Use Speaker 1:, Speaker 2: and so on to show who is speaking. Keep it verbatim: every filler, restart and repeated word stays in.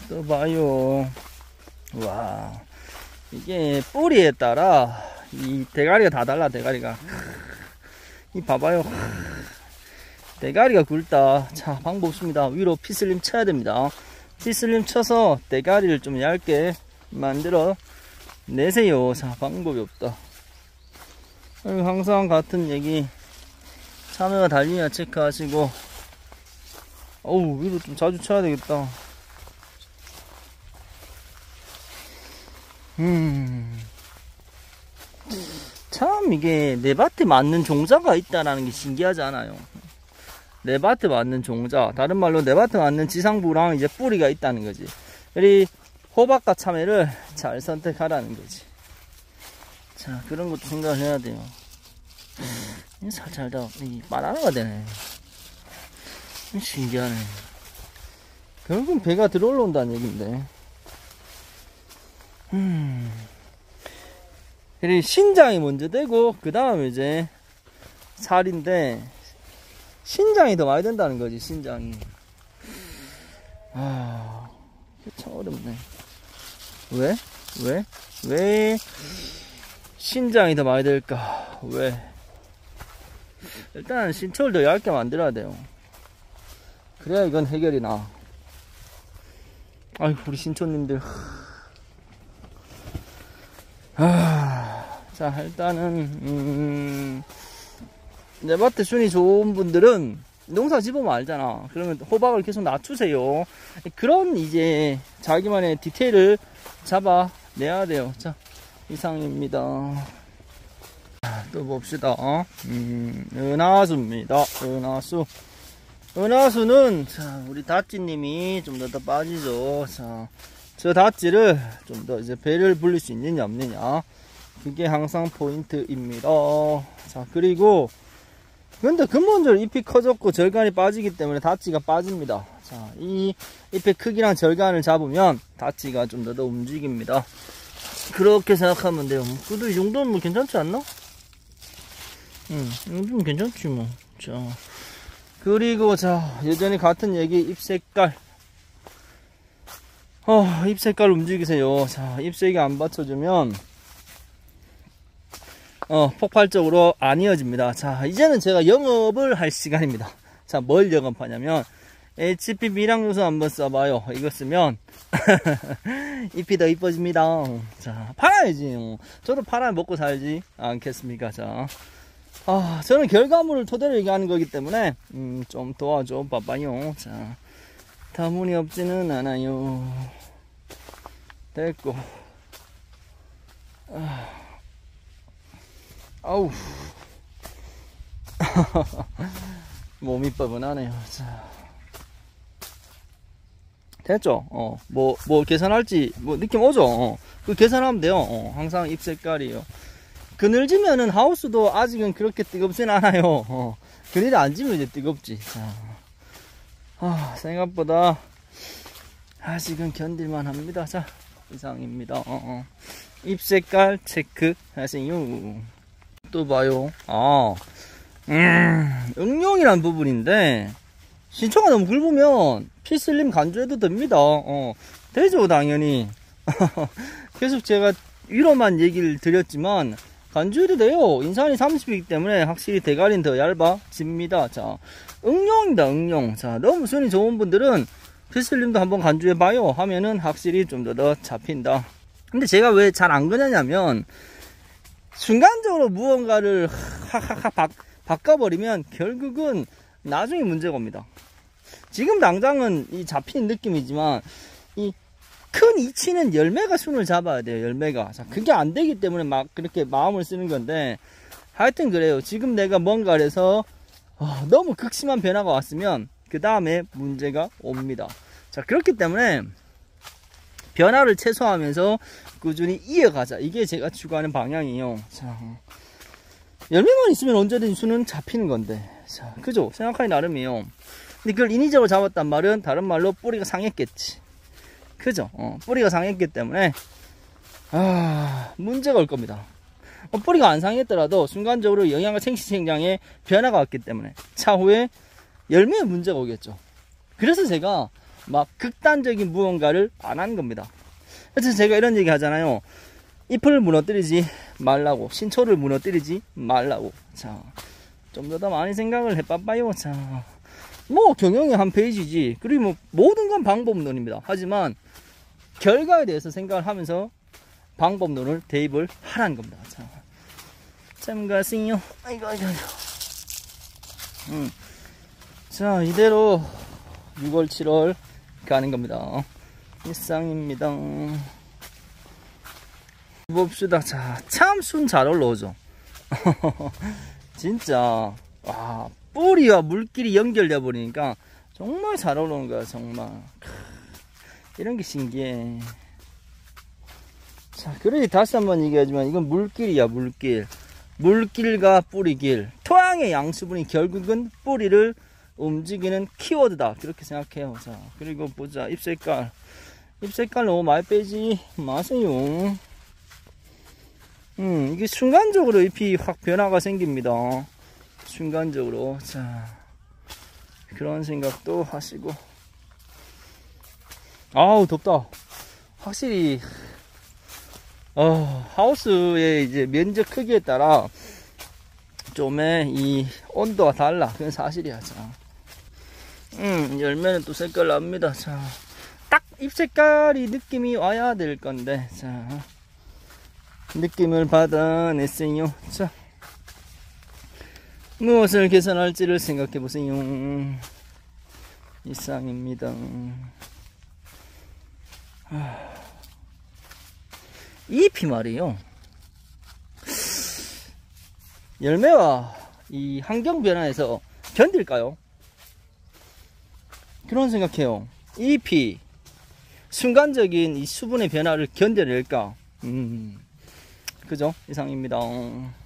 Speaker 1: 또 봐요. 와, 이게 뿌리에 따라 이 대가리가 다 달라. 대가리가 이 봐봐요. 대가리가 굵다. 자, 방법 없습니다. 위로 피슬림 쳐야 됩니다. 피슬림 쳐서 대가리를 좀 얇게 만들어 내세요. 자, 방법이 없다. 항상 같은 얘기, 참외가 달리냐 체크하시고. 어우, 위로 좀 자주 쳐야 되겠다. 음, 참 이게 내 밭에 맞는 종자가 있다라는 게 신기하지 않아요? 내 밭에 맞는 종자, 다른 말로 내 밭에 맞는 지상부랑 이제 뿌리가 있다는 거지. 그리 호박과 참외를 잘 선택하라는 거지. 자, 그런 것도 생각을 해야 돼요. 살살 다 바나나가 되네. 신기하네. 결국은 배가 들어 올라온다는 얘긴데. 음. 그리고 신장이 먼저 되고 그 다음에 이제 살인데, 신장이 더 많이 된다는 거지. 신장이. 아, 이게 참 어렵네. 왜? 왜? 왜 신장이 더 많이 될까? 왜? 일단 신철을 더 얇게 만들어야 돼요. 그래야 이건 해결이 나. 아이고, 우리 신초님들. 아, 자, 일단은 음, 내 밭에 순이 좋은 분들은 농사 집으면 알잖아. 그러면 호박을 계속 낮추세요. 그런 이제 자기만의 디테일을 잡아내야 돼요. 자, 이상입니다. 또 봅시다. 음, 은하수입니다. 은하수. 은하수는, 자, 우리 다찌님이 좀 더 더 빠지죠. 자, 저 다찌를 좀 더 이제 배를 불릴 수 있느냐 없느냐, 그게 항상 포인트입니다. 자, 그리고 근데 근본적으로 잎이 커졌고 절간이 빠지기 때문에 다찌가 빠집니다. 자, 이 잎의 크기랑 절간을 잡으면 다찌가 좀 더 더 움직입니다. 그렇게 생각하면 돼요. 그래도 이 정도는 뭐 괜찮지 않나? 응, 이 정도면 괜찮지 뭐. 자, 그리고 자, 여전히 같은 얘기, 잎 색깔. 어, 잎 색깔 움직이세요. 자, 잎색이 안 받쳐주면 어, 폭발적으로 안 이어집니다. 자, 이제는 제가 영업을 할 시간입니다. 자, 뭘 영업하냐면 에이치피 미량요소 한번 써봐요. 이거 쓰면 잎이 더 이뻐집니다. 자, 팔아야지. 저도 팔아 먹고 살지 않겠습니까? 자, 아, 저는 결과물을 토대로 얘기하는 거기 때문에 음, 좀 도와줘 봐봐요. 자, 다문이 없지는 않아요. 됐고. 아, 아우. 몸이 뻐근하네요. 자, 됐죠? 어, 뭐, 뭐 계산할지, 뭐 느낌 오죠? 어, 그 계산하면 돼요. 어, 항상 잎 색깔이요. 그늘지면은 하우스도 아직은 그렇게 뜨겁진 않아요. 어, 그늘이 안 지면 이제 뜨겁지. 자, 아, 생각보다 아직은 견딜만 합니다. 자, 이상입니다. 어, 어. 잎 색깔 체크 하세요. 또 봐요. 아, 음, 응용이란 부분인데, 신초가 너무 굵으면 피슬림 간주해도 됩니다. 어, 되죠, 당연히. 계속 제가 위로만 얘기를 드렸지만, 간주해도 돼요. 인산이 삼십이기 때문에 확실히 대가리는 더 얇아집니다. 자, 응용입니다, 응용. 자, 너무 순이 좋은 분들은 피슬림도 한번 간주해봐요 하면은 확실히 좀 더 더 잡힌다. 근데 제가 왜 잘 안 그러냐면, 순간적으로 무언가를 하하하 바, 바꿔버리면 결국은 나중에 문제가 옵니다. 지금 당장은 이 잡힌 느낌이지만, 이 큰 이치는 열매가 순을 잡아야 돼요. 열매가. 자, 그게 안 되기 때문에 막 그렇게 마음을 쓰는 건데, 하여튼 그래요. 지금 내가 뭔가를 해서 어, 너무 극심한 변화가 왔으면 그 다음에 문제가 옵니다. 자, 그렇기 때문에 변화를 최소화하면서 꾸준히 이어가자. 이게 제가 추구하는 방향이에요. 자, 열매만 있으면 언제든지 순은 잡히는 건데, 자, 그죠? 생각하기 나름이에요. 근데 그걸 인위적으로 잡았단 말은 다른 말로 뿌리가 상했겠지. 그죠? 어, 뿌리가 상했기 때문에 아, 문제가 올 겁니다. 어, 뿌리가 안 상했더라도 순간적으로 영양가 생식생장에 변화가 왔기 때문에 차후에 열매에 문제가 오겠죠. 그래서 제가 막 극단적인 무언가를 안 한 겁니다. 그래서 제가 이런 얘기 하잖아요. 잎을 무너뜨리지 말라고, 신초를 무너뜨리지 말라고. 자, 좀 더 더 많이 생각을 해봐봐요. 자, 뭐 경영의 한 페이지지. 그리고 뭐 모든 건 방법론입니다. 하지만 결과에 대해서 생각을 하면서 방법론을 대입을 하라는 겁니다. 자, 참가세요. 아이고 아이고 아이고. 음. 자, 이대로 유월, 칠월 가는 겁니다. 일상입니다. 봅시다. 자, 참 순 잘 올라오죠. 진짜 와, 뿌리와 물길이 연결돼 버리니까 정말 잘 올라오는 거야. 정말 이런 게 신기해. 자, 그래 다시 한번 얘기하지만 이건 물길이야. 물길. 물길과 뿌리길, 토양의 양수분이 결국은 뿌리를 움직이는 키워드다. 그렇게 생각해요. 자, 그리고 보자. 잎 색깔. 잎 색깔 너무 많이 빼지 마세요. 음, 이게 순간적으로 잎이 확 변화가 생깁니다. 순간적으로. 자, 그런 생각도 하시고. 아우, 덥다. 확실히, 어, 하우스의 이제 면적 크기에 따라 좀의 이 온도가 달라. 그건 사실이야. 자, 음, 열매는 또 색깔 납니다. 자, 딱 잎 색깔이 느낌이 와야 될 건데, 자, 느낌을 받아냈어요. 자, 무엇을 개선할지를 생각해 보세요. 이상입니다. 잎이 말이에요. 열매와 이 환경 변화에서 견딜까요? 그런 생각해요. 잎이 순간적인 이 수분의 변화를 견뎌낼까? 음, 그죠? 이상입니다.